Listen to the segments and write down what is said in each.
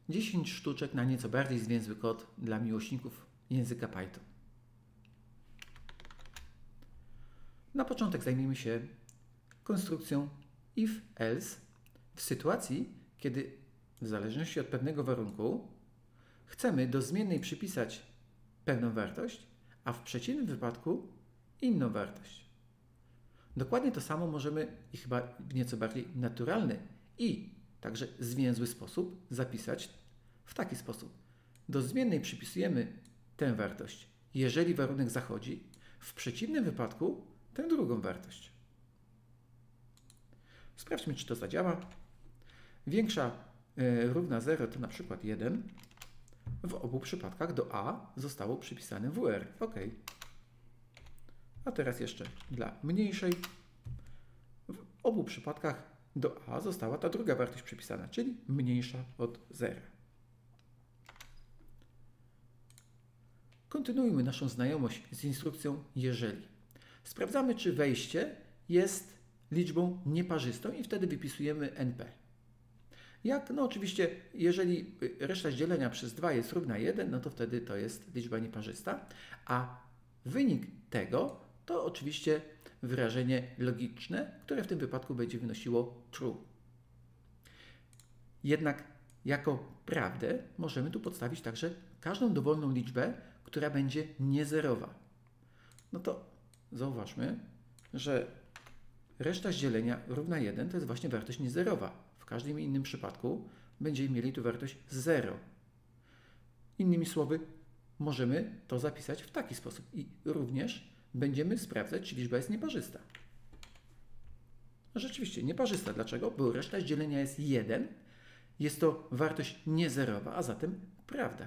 10 sztuczek na nieco bardziej zwięzły kod dla miłośników języka Python. Na początek zajmijmy się konstrukcją if-else w sytuacji, kiedy w zależności od pewnego warunku chcemy do zmiennej przypisać pewną wartość, a w przeciwnym wypadku inną wartość. Dokładnie to samo możemy i chyba w nieco bardziej naturalny i także zwięzły sposób zapisać w taki sposób. Do zmiennej przypisujemy tę wartość, jeżeli warunek zachodzi, w przeciwnym wypadku tę drugą wartość. Sprawdźmy, czy to zadziała. Większa równa 0 to na przykład 1. W obu przypadkach do a zostało przypisane WR. OK. A teraz jeszcze dla mniejszej. W obu przypadkach do a została ta druga wartość przypisana, czyli mniejsza od 0. Kontynuujmy naszą znajomość z instrukcją jeżeli. Sprawdzamy, czy wejście jest liczbą nieparzystą i wtedy wypisujemy NP. Jak? No oczywiście, jeżeli reszta dzielenia przez 2 jest równa 1, no to wtedy to jest liczba nieparzysta, a wynik tego to oczywiście wyrażenie logiczne, które w tym wypadku będzie wynosiło true. Jednak jako prawdę możemy tu podstawić także każdą dowolną liczbę, która będzie niezerowa. No to zauważmy, że reszta z dzielenia równa 1 to jest właśnie wartość niezerowa. W każdym innym przypadku będziemy mieli tu wartość 0. Innymi słowy, możemy to zapisać w taki sposób i również będziemy sprawdzać, czy liczba jest nieparzysta. Rzeczywiście nieparzysta. Dlaczego? Bo reszta z dzielenia jest 1. Jest to wartość niezerowa, a zatem prawda.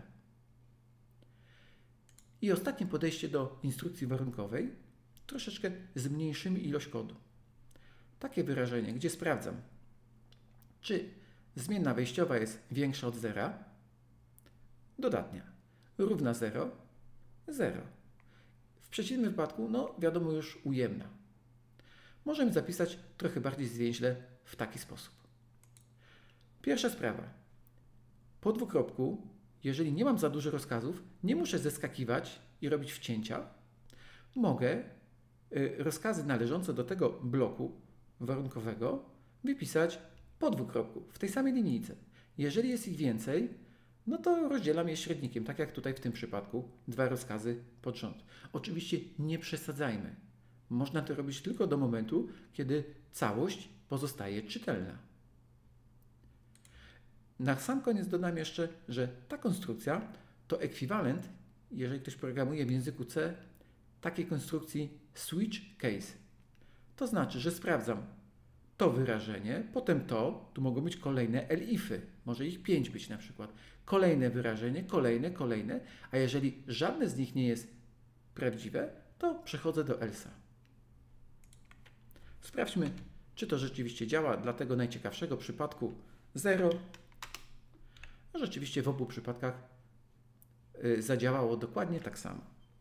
I ostatnie podejście do instrukcji warunkowej. Troszeczkę zmniejszymy ilość kodu. Takie wyrażenie, gdzie sprawdzam, czy zmienna wejściowa jest większa od 0, dodatnia, równa 0, 0. W przeciwnym wypadku, no wiadomo już ujemna. Możemy zapisać trochę bardziej zwięźle w taki sposób. Pierwsza sprawa. Po dwukropku, jeżeli nie mam za dużo rozkazów, nie muszę zeskakiwać i robić wcięcia. Mogę rozkazy należące do tego bloku warunkowego wypisać po dwukropku, w tej samej linijce. Jeżeli jest ich więcej, no to rozdzielam je średnikiem, tak jak tutaj w tym przypadku, 2 rozkazy pod rząd. Oczywiście nie przesadzajmy. Można to robić tylko do momentu, kiedy całość pozostaje czytelna. Na sam koniec dodam jeszcze, że ta konstrukcja to ekwiwalent, jeżeli ktoś programuje w języku C, takiej konstrukcji switch case. To znaczy, że sprawdzam to wyrażenie, potem to, tu mogą być kolejne elify, może ich 5 być na przykład. Kolejne wyrażenie, kolejne, a jeżeli żadne z nich nie jest prawdziwe, to przechodzę do else'a. Sprawdźmy, czy to rzeczywiście działa dla tego najciekawszego przypadku 0. Rzeczywiście w obu przypadkach zadziałało dokładnie tak samo.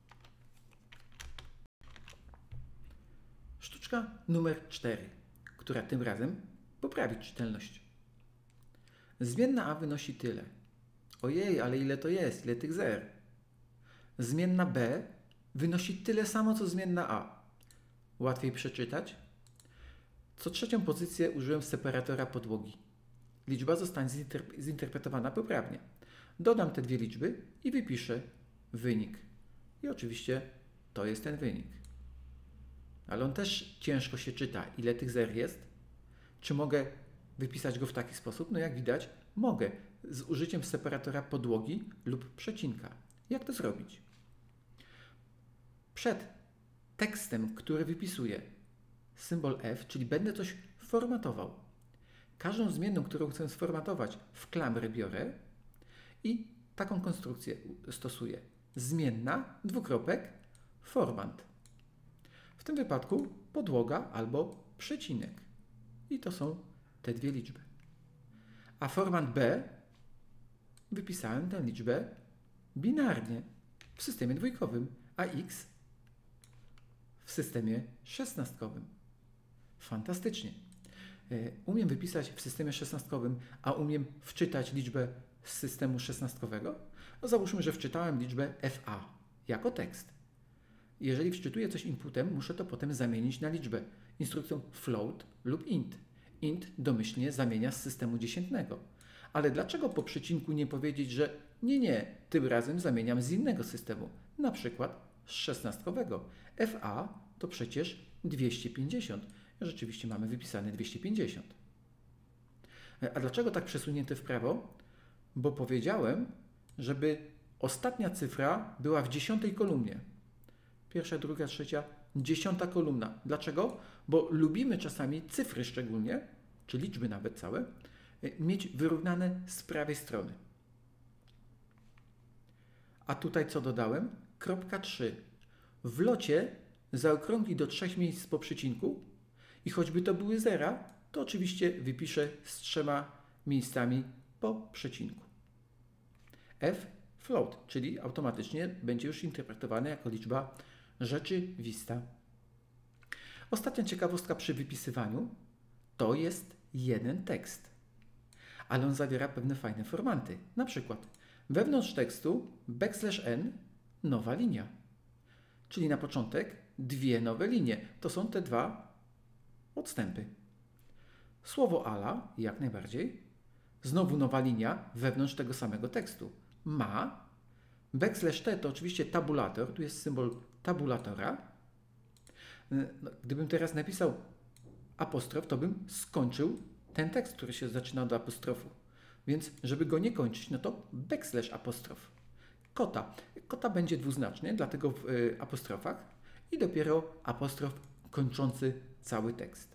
Sztuczka numer 4, która tym razem poprawi czytelność. Zmienna a wynosi tyle. Ojej, ale ile to jest? Ile tych zer? Zmienna b wynosi tyle samo, co zmienna a. Łatwiej przeczytać? Co trzecią pozycję użyłem separatora podłogi. Liczba zostanie zinterpretowana poprawnie. Dodam te dwie liczby i wypiszę wynik. I oczywiście to jest ten wynik. Ale on też ciężko się czyta. Ile tych zer jest? Czy mogę wypisać go w taki sposób? No jak widać, mogę z użyciem separatora podłogi lub przecinka. Jak to zrobić? Przed tekstem, który wypisuję, symbol F, czyli będę coś formatował. Każdą zmienną, którą chcę sformatować, w klamrę biorę i taką konstrukcję stosuję. Zmienna, dwukropek, formant. W tym wypadku podłoga albo przecinek. I to są te dwie liczby. A formant B wypisałem tę liczbę binarnie w systemie dwójkowym, a X w systemie szesnastkowym. Fantastycznie. Umiem wypisać w systemie szesnastkowym, a umiem wczytać liczbę z systemu szesnastkowego? No załóżmy, że wczytałem liczbę FA jako tekst. Jeżeli wczytuję coś inputem, muszę to potem zamienić na liczbę instrukcją float lub int. Int domyślnie zamienia z systemu dziesiętnego. Ale dlaczego po przecinku nie powiedzieć, że nie, tym razem zamieniam z innego systemu, na przykład z szesnastkowego. FA to przecież 250. Rzeczywiście mamy wypisane 250. A dlaczego tak przesunięte w prawo? Bo powiedziałem, żeby ostatnia cyfra była w 10. kolumnie. Pierwsza, druga, trzecia, 10. kolumna. Dlaczego? Bo lubimy czasami cyfry szczególnie, czy liczby nawet całe, mieć wyrównane z prawej strony. A tutaj co dodałem? Kropka 3. W locie zaokrągli do 3 miejsc po przecinku i choćby to były zera, to oczywiście wypiszę z 3 miejscami po przecinku. F float, czyli automatycznie będzie już interpretowane jako liczba rzeczywista. Ostatnia ciekawostka przy wypisywaniu to jest jeden tekst, ale on zawiera pewne fajne formaty. Na przykład wewnątrz tekstu \n nowa linia, czyli na początek 2 nowe linie. To są te 2 odstępy. Słowo ala, jak najbardziej. Znowu nowa linia wewnątrz tego samego tekstu. Ma. \t to oczywiście tabulator, tu jest symbol tabulatora. Gdybym teraz napisał apostrof, to bym skończył ten tekst, który się zaczyna od apostrofu. Więc żeby go nie kończyć, no to \apostrof. Kota. Kota będzie dwuznaczny, dlatego w apostrofach i dopiero apostrof kończący cały tekst.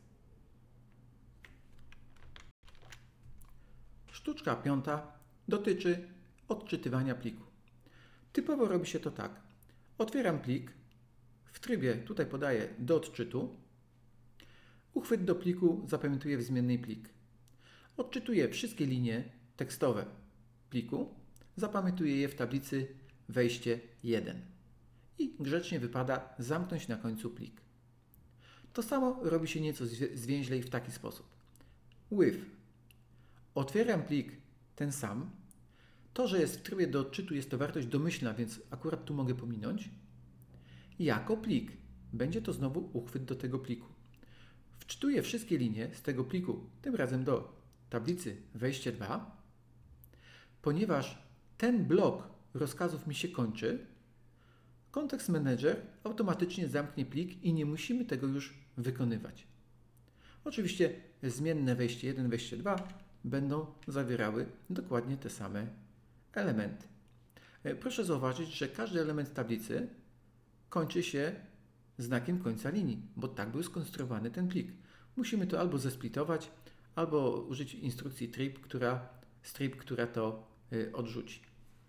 Sztuczka 5 dotyczy odczytywania pliku. Typowo robi się to tak. Otwieram plik, w trybie tutaj podaję do odczytu. Uchwyt do pliku zapamiętuję w zmiennej plik. Odczytuję wszystkie linie tekstowe pliku, zapamiętuję je w tablicy wejście 1 i grzecznie wypada zamknąć na końcu plik. To samo robi się nieco zwięźlej w taki sposób. With. Otwieram plik ten sam. To, że jest w trybie do odczytu, jest to wartość domyślna, więc akurat tu mogę pominąć. Jako plik. Będzie to znowu uchwyt do tego pliku. Wczytuję wszystkie linie z tego pliku, tym razem do tablicy wejście 2. Ponieważ ten blok rozkazów mi się kończy, Context Manager automatycznie zamknie plik i nie musimy tego już wykonywać. Oczywiście zmienne wejście 1, wejście 2 będą zawierały dokładnie te same elementy. Proszę zauważyć, że każdy element tablicy kończy się znakiem końca linii, bo tak był skonstruowany ten plik. Musimy to albo zesplitować, albo użyć instrukcji strip, która to odrzuci.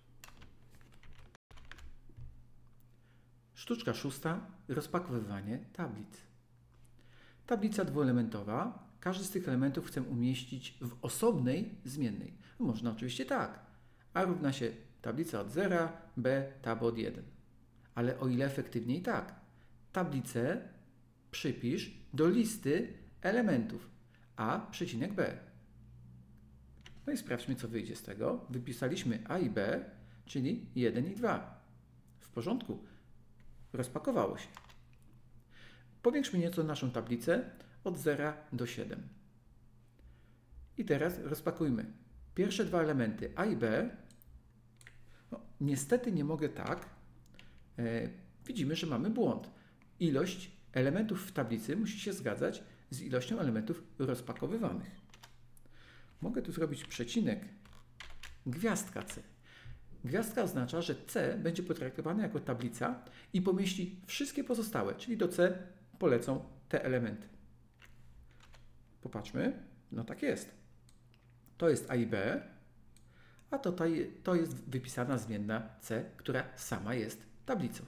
Sztuczka 6. Rozpakowywanie tablic. Tablica dwuelementowa. Każdy z tych elementów chcę umieścić w osobnej zmiennej. Można oczywiście tak. A równa się tablica od 0, b tab od 1. Ale o ile efektywniej tak. Tablicę przypisz do listy elementów a przecinek b. No i sprawdźmy, co wyjdzie z tego. Wypisaliśmy a i b, czyli 1 i 2. W porządku. Rozpakowało się. Powiększmy nieco naszą tablicę od 0 do 7. I teraz rozpakujmy. Pierwsze 2 elementy a i b. No, niestety nie mogę tak. Widzimy, że mamy błąd. Ilość elementów w tablicy musi się zgadzać z ilością elementów rozpakowywanych. Mogę tu zrobić przecinek, gwiazdka C. Gwiazdka oznacza, że C będzie potraktowane jako tablica i pomieści wszystkie pozostałe, czyli do C polecą te elementy. Popatrzmy, no tak jest. To jest A i B, a to jest wypisana zmienna C, która sama jest tablicą.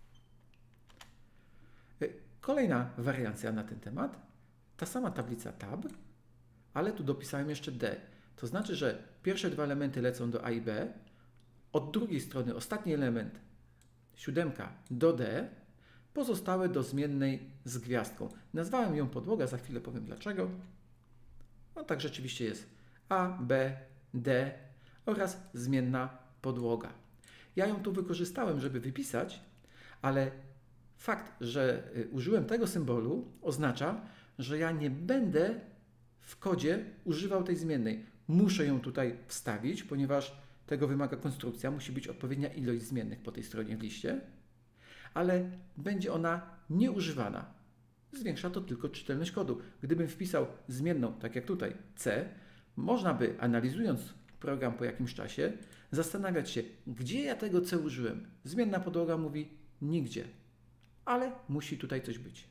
Kolejna wariancja na ten temat, ta sama tablica tab, ale tu dopisałem jeszcze D. To znaczy, że pierwsze 2 elementy lecą do A i B, od drugiej strony ostatni element, 7, do D, pozostałe do zmiennej z gwiazdką. Nazwałem ją podłoga, za chwilę powiem dlaczego. No tak rzeczywiście jest. A, B, D, oraz zmienna podłoga. Ja ją tu wykorzystałem, żeby wypisać, ale fakt, że użyłem tego symbolu oznacza, że ja nie będę w kodzie używał tej zmiennej. Muszę ją tutaj wstawić, ponieważ tego wymaga konstrukcja. Musi być odpowiednia ilość zmiennych po tej stronie w liście, ale będzie ona nieużywana. Zwiększa to tylko czytelność kodu. Gdybym wpisał zmienną, tak jak tutaj, C, można by, analizując program po jakimś czasie, zastanawiać się, gdzie ja tego C użyłem. Zmienna podłoga mówi nigdzie, ale musi tutaj coś być.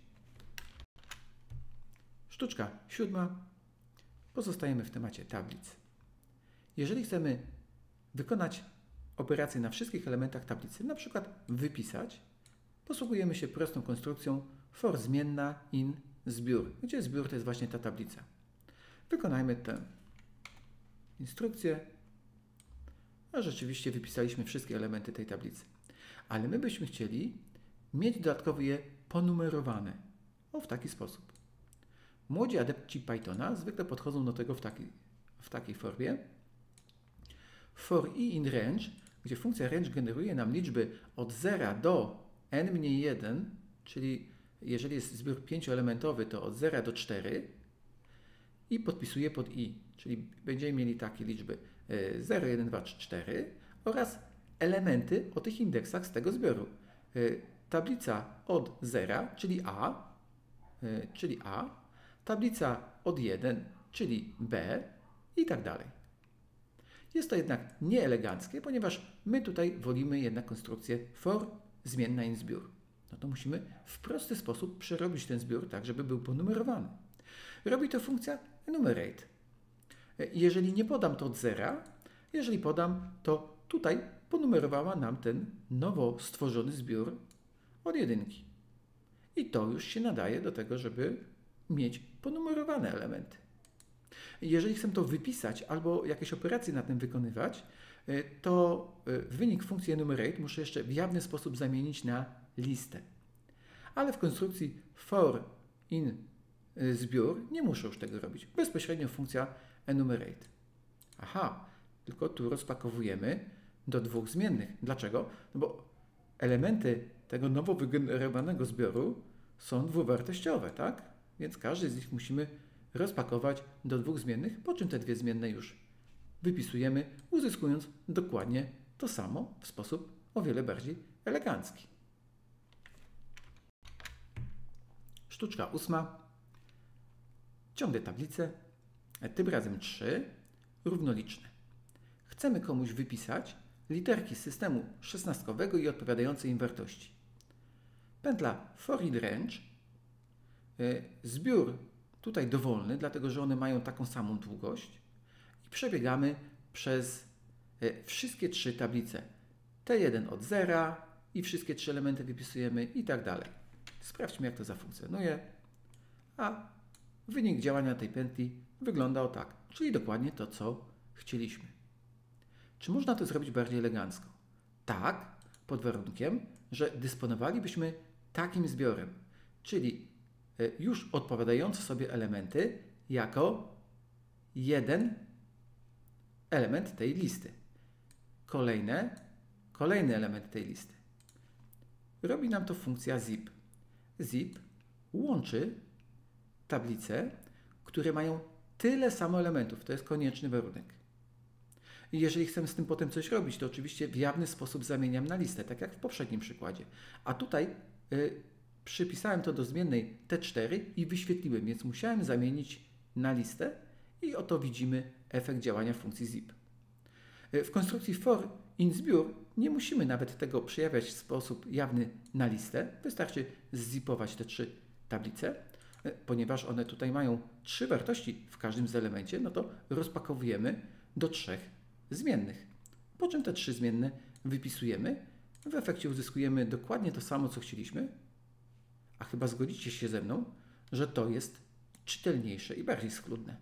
Sztuczka 7. Pozostajemy w temacie tablic. Jeżeli chcemy wykonać operację na wszystkich elementach tablicy, na przykład wypisać, posługujemy się prostą konstrukcją for zmienna in zbiór, gdzie zbiór to jest właśnie ta tablica. Wykonajmy tę instrukcję, a rzeczywiście wypisaliśmy wszystkie elementy tej tablicy. Ale my byśmy chcieli mieć dodatkowo je ponumerowane. W taki sposób. Młodzi adepci Pythona zwykle podchodzą do tego w takiej formie. For i in range, gdzie funkcja range generuje nam liczby od 0 do n-1, czyli jeżeli jest zbiór 5-elementowy, to od 0 do 4 i podpisuje pod i, czyli będziemy mieli takie liczby 0, 1, 2, 3, 4 oraz elementy o tych indeksach z tego zbioru. Tablica od 0, czyli A, tablica od 1, czyli B i tak dalej. Jest to jednak nieeleganckie, ponieważ my tutaj wolimy jednak konstrukcję for zmienna in zbiór. No to musimy w prosty sposób przerobić ten zbiór tak, żeby był ponumerowany. Robi to funkcja enumerate. Jeżeli nie podam to od 0, jeżeli podam, to tutaj ponumerowała nam ten nowo stworzony zbiór od 1. I to już się nadaje do tego, żeby mieć ponumerowane elementy. Jeżeli chcę to wypisać albo jakieś operacje na tym wykonywać, to wynik funkcji enumerate muszę jeszcze w jawny sposób zamienić na listę. Ale w konstrukcji for in zbiór nie muszę już tego robić. Bezpośrednio funkcja enumerate. Tylko tu rozpakowujemy do dwóch zmiennych. Dlaczego? No bo elementy tego nowo wygenerowanego zbioru są dwuwartościowe, tak? Więc każdy z nich musimy rozpakować do dwóch zmiennych, po czym te dwie zmienne już wypisujemy, uzyskując dokładnie to samo w sposób o wiele bardziej elegancki. Sztuczka 8. Ciągle tablice, tym razem 3, równoliczne. Chcemy komuś wypisać literki z systemu szesnastkowego i odpowiadające im wartości. Pętla for in range, zbiór tutaj dowolny, dlatego że one mają taką samą długość i przebiegamy przez wszystkie 3 tablice. T1 od 0 i wszystkie 3 elementy wypisujemy i tak dalej. Sprawdźmy, jak to zafunkcjonuje. A wynik działania tej pętli wyglądał tak, czyli dokładnie to, co chcieliśmy. Czy można to zrobić bardziej elegancko? Tak, pod warunkiem, że dysponowalibyśmy takim zbiorem, czyli już odpowiadające sobie elementy jako jeden element tej listy. Kolejny element tej listy. Robi nam to funkcja zip. Zip łączy tablice, które mają tyle samo elementów. To jest konieczny warunek. I jeżeli chcę z tym potem coś robić, to oczywiście w jawny sposób zamieniam na listę, tak jak w poprzednim przykładzie. A tutaj przypisałem to do zmiennej T4 i wyświetliłem, więc musiałem zamienić na listę i oto widzimy efekt działania funkcji zip. W konstrukcji for in zbiór nie musimy nawet tego przejawiać w sposób jawny na listę. Wystarczy zzipować te 3 tablice, ponieważ one tutaj mają 3 wartości w każdym z elemencie, no to rozpakowujemy do 3 zmiennych. Po czym te 3 zmienne wypisujemy. W efekcie uzyskujemy dokładnie to samo, co chcieliśmy. A chyba zgodzicie się ze mną, że to jest czytelniejsze i bardziej schludne.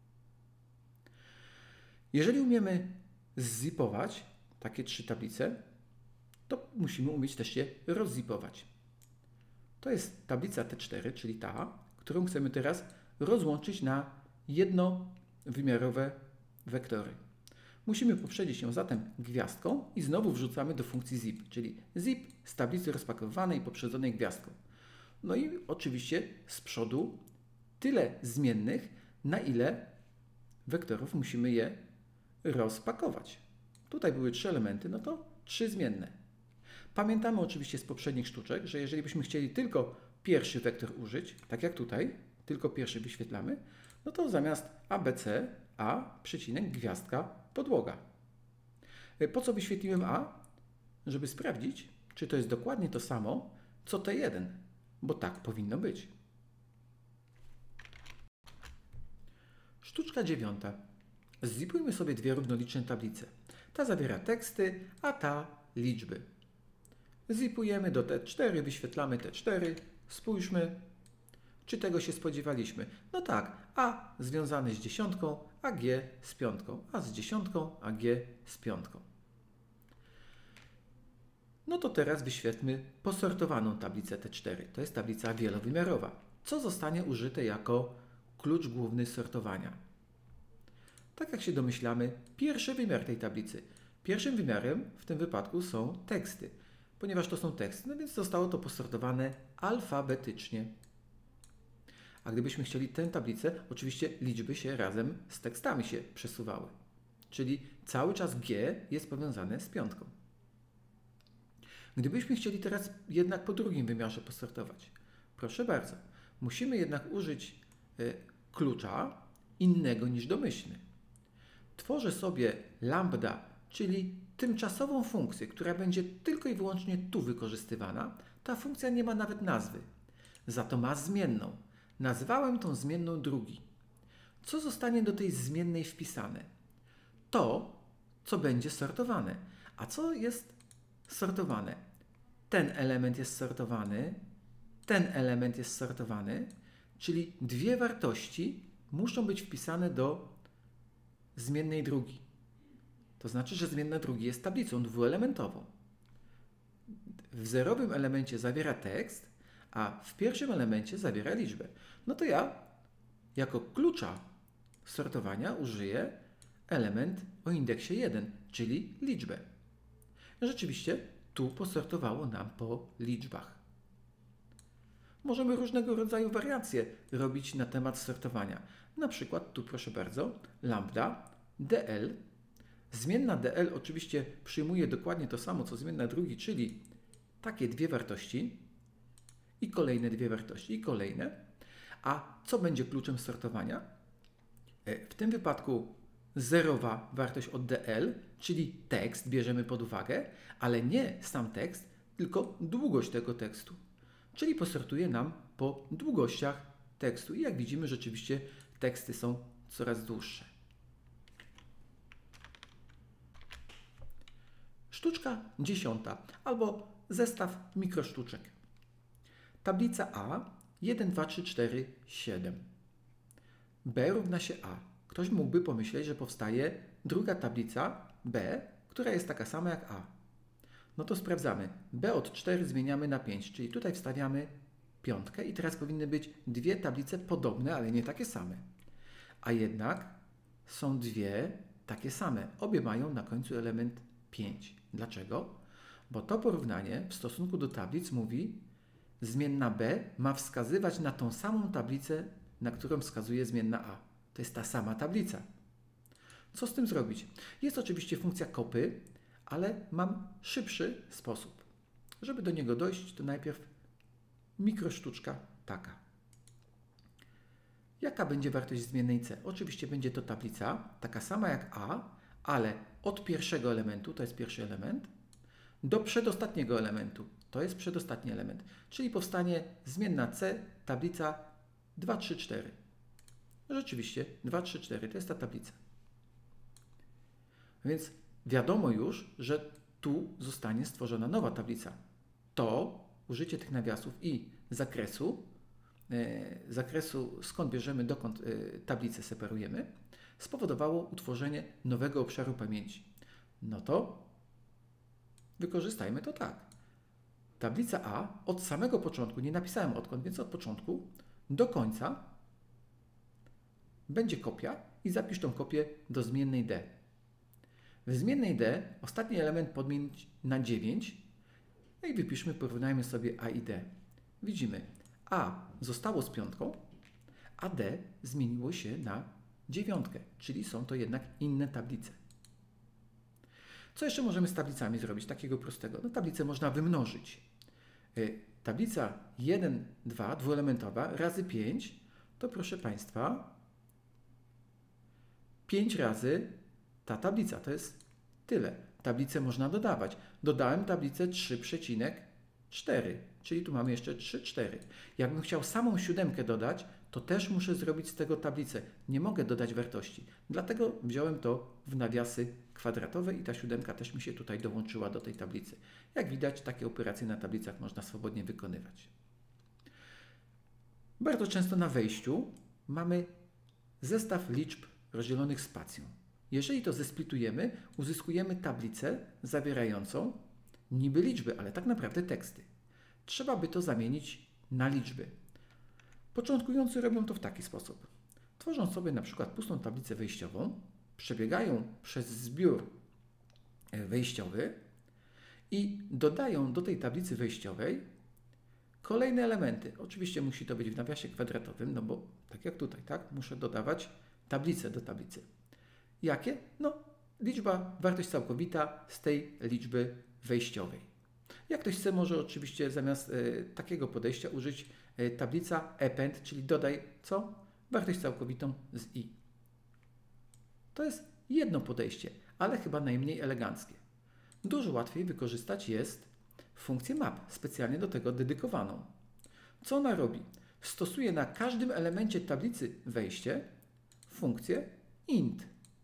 Jeżeli umiemy zzipować takie 3 tablice, to musimy umieć też je rozzipować. To jest tablica T4, czyli ta, którą chcemy teraz rozłączyć na jednowymiarowe wektory. Musimy poprzedzić ją zatem gwiazdką i znowu wrzucamy do funkcji zip, czyli zip z tablicy rozpakowywanej poprzedzonej gwiazdką. No i oczywiście z przodu tyle zmiennych, na ile wektorów musimy je rozpakować. Tutaj były 3 elementy, no to 3 zmienne. Pamiętamy oczywiście z poprzednich sztuczek, że jeżeli byśmy chcieli tylko pierwszy wektor użyć, tak jak tutaj, tylko pierwszy wyświetlamy, no to zamiast ABC, A, przecinek, gwiazdka, podłoga. Po co wyświetliłem A? Żeby sprawdzić, czy to jest dokładnie to samo, co T1, bo tak powinno być. Sztuczka 9. Zipujmy sobie dwie równoliczne tablice. Ta zawiera teksty, a ta liczby. Zipujemy do T4, wyświetlamy T4. Spójrzmy, czy tego się spodziewaliśmy. No tak, A związane z dziesiątką, a G z piątką. A z dziesiątką, a G z piątką. No to teraz wyświetlmy posortowaną tablicę T4. To jest tablica wielowymiarowa. Co zostanie użyte jako klucz główny sortowania? Tak jak się domyślamy, pierwszy wymiar tej tablicy. Pierwszym wymiarem w tym wypadku są teksty. Ponieważ to są teksty, no więc zostało to posortowane alfabetycznie. A gdybyśmy chcieli tę tablicę, oczywiście liczby się razem z tekstami się przesuwały. Czyli cały czas G jest powiązane z piątką. Gdybyśmy chcieli teraz jednak po drugim wymiarze posortować, proszę bardzo, musimy jednak użyć klucza innego niż domyślny. Tworzę sobie lambda, czyli tymczasową funkcję, która będzie tylko i wyłącznie tu wykorzystywana. Ta funkcja nie ma nawet nazwy, za to ma zmienną. Nazwałem tą zmienną drugi. Co zostanie do tej zmiennej wpisane? To, co będzie sortowane. A co jest sortowane? Ten element jest sortowany, ten element jest sortowany, czyli dwie wartości muszą być wpisane do zmiennej drugi. To znaczy, że zmienna drugi jest tablicą dwuelementową. W zerowym elemencie zawiera tekst, a w pierwszym elemencie zawiera liczbę. No to ja jako klucza sortowania użyję element o indeksie 1, czyli liczbę. Rzeczywiście tu posortowało nam po liczbach. Możemy różnego rodzaju wariacje robić na temat sortowania. Na przykład tu proszę bardzo, lambda dl. Zmienna dl oczywiście przyjmuje dokładnie to samo, co zmienna drugi, czyli takie dwie wartości i kolejne dwie wartości i kolejne. A co będzie kluczem sortowania? W tym wypadku zerowa wartość od dl, czyli tekst bierzemy pod uwagę, ale nie sam tekst, tylko długość tego tekstu. Czyli posortuje nam po długościach tekstu. I jak widzimy, rzeczywiście teksty są coraz dłuższe. Sztuczka 10 albo zestaw mikrosztuczek. Tablica A 1, 2, 3, 4, 7. B równa się A. Ktoś mógłby pomyśleć, że powstaje druga tablica B, która jest taka sama jak A. No to sprawdzamy. B od 4 zmieniamy na 5, czyli tutaj wstawiamy piątkę i teraz powinny być dwie tablice podobne, ale nie takie same. A jednak są dwie takie same. Obie mają na końcu element 5. Dlaczego? Bo to porównanie w stosunku do tablic mówi, zmienna B ma wskazywać na tą samą tablicę, na którą wskazuje zmienna A. To jest ta sama tablica. Co z tym zrobić? Jest oczywiście funkcja kopy, ale mam szybszy sposób. Żeby do niego dojść, to najpierw mikrosztuczka taka. Jaka będzie wartość zmiennej C? Oczywiście będzie to tablica, taka sama jak A, ale od pierwszego elementu, to jest pierwszy element, do przedostatniego elementu, to jest przedostatni element. Czyli powstanie zmienna C, tablica 2, 3, 4. Rzeczywiście 2, 3, 4 to jest ta tablica. Więc wiadomo już, że tu zostanie stworzona nowa tablica. To użycie tych nawiasów i zakresu skąd bierzemy, dokąd tablicę separujemy, spowodowało utworzenie nowego obszaru pamięci. No to wykorzystajmy to tak. Tablica A od samego początku, nie napisałem odkąd, więc od początku do końca będzie kopia i zapisz tą kopię do zmiennej D. W zmiennej D ostatni element podmienić na 9. No i wypiszmy, porównajmy sobie A i D. Widzimy, A zostało z piątką, a D zmieniło się na 9, czyli są to jednak inne tablice. Co jeszcze możemy z tablicami zrobić takiego prostego? No, tablicę można wymnożyć. Tablica 1, 2, dwuelementowa razy 5 to, proszę Państwa, 5 razy ta tablica. To jest tyle. Tablicę można dodawać. Dodałem tablicę 3,4, czyli tu mamy jeszcze 3, 4. Jakbym chciał samą siódemkę dodać, to też muszę zrobić z tego tablicę. Nie mogę dodać wartości. Dlatego wziąłem to w nawiasy kwadratowe i ta siódemka też mi się tutaj dołączyła do tej tablicy. Jak widać, takie operacje na tablicach można swobodnie wykonywać. Bardzo często na wejściu mamy zestaw liczb rozdzielonych spacją. Jeżeli to zesplitujemy, uzyskujemy tablicę zawierającą niby liczby, ale tak naprawdę teksty. Trzeba by to zamienić na liczby. Początkujący robią to w taki sposób. Tworząc sobie na przykład pustą tablicę wejściową, przebiegają przez zbiór wejściowy i dodają do tej tablicy wejściowej kolejne elementy. Oczywiście musi to być w nawiasie kwadratowym, no bo tak jak tutaj, tak, muszę dodawać tablicę do tablicy. Jakie? No, liczba, wartość całkowita z tej liczby wejściowej. Jak ktoś chce, może oczywiście zamiast takiego podejścia użyć tablica append, czyli dodaj co? Wartość całkowitą z i. To jest jedno podejście, ale chyba najmniej eleganckie. Dużo łatwiej wykorzystać jest funkcję map, specjalnie do tego dedykowaną. Co ona robi? Stosuje na każdym elemencie tablicy wejście funkcję int.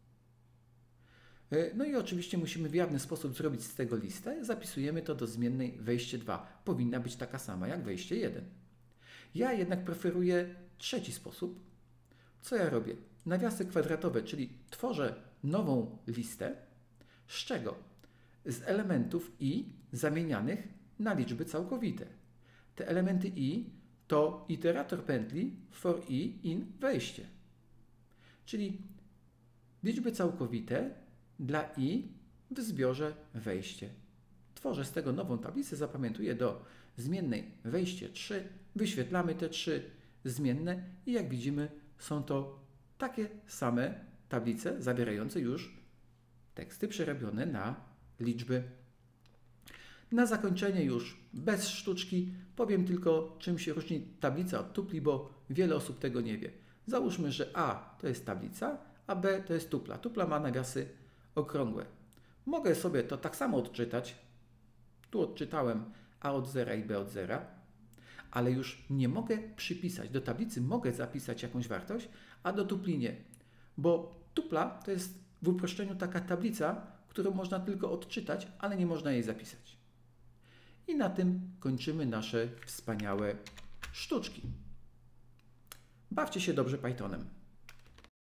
No i oczywiście musimy w jawny sposób zrobić z tego listę. Zapisujemy to do zmiennej wejście 2. Powinna być taka sama jak wejście 1. Ja jednak preferuję trzeci sposób. Co ja robię? Nawiasy kwadratowe, czyli tworzę nową listę. Z czego? Z elementów i zamienianych na liczby całkowite. Te elementy i to iterator pętli for i in wejście. Czyli liczby całkowite dla i w zbiorze wejście. Tworzę z tego nową tablicę, zapamiętuję do zmiennej wejście 3, wyświetlamy te 3 zmienne i jak widzimy są to takie same tablice zawierające już teksty przerobione na liczby. Na zakończenie już bez sztuczki powiem tylko, czym się różni tablica od tupli, bo wiele osób tego nie wie. Załóżmy, że A to jest tablica, a B to jest tupla. Tupla ma nawiasy okrągłe. Mogę sobie to tak samo odczytać. Tu odczytałem A od 0 i B od 0, ale już nie mogę przypisać. Do tablicy mogę zapisać jakąś wartość, a do tupli nie. Bo tupla to jest w uproszczeniu taka tablica, którą można tylko odczytać, ale nie można jej zapisać. I na tym kończymy nasze wspaniałe sztuczki. Bawcie się dobrze Pythonem.